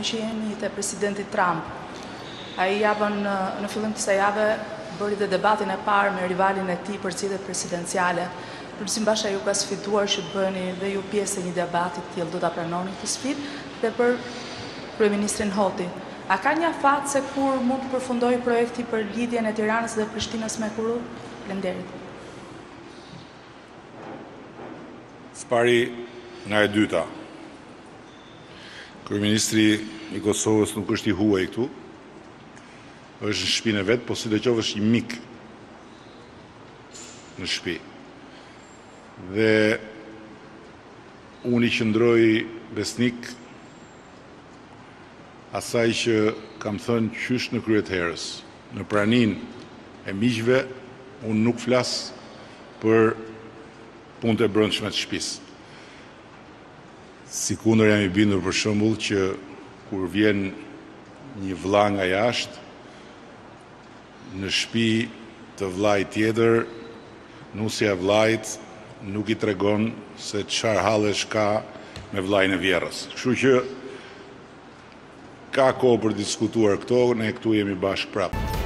kemi që jemi te presidenti Trump. Ai japën në fillim të kësaj jave bëri dhe debatin e parë me rivalin e tij për zgjedhjet presidenciale. Përsim Basha ju ka sfiduar që të bëheni dhe ju pjesë e një debati të tillë, do ta pranoni këtë sfidë dhe për kryeministrin Hoti. A ka një afat se kur mund të përfundojë projekti për lidhjen e Tiranës dhe Prishtinës me Kurrë? Faleminderit. Spari nga e dyta. Kryeministri i Kosovës nuk është i huaj këtu, është në shtëpinë e vet, po sidoqoftë është i mik në shtëpi. Dhe unë i qëndroj besnik asaj që kam thënë qysh në kryet herës, në pranin e miqve, unë nuk flas për punët e brendshme të shtëpisë. Sikundër jam i bindur për shembull që kur vjen një vëlla nga jashtë në shtëpi të vllait tjetër, nusja e vllait nuk i tregon se çfarë hallesh ka me vllain e vjerrës. Kështu që ka kohë për diskutuar këto, ne këtu jemi bashkë prapë.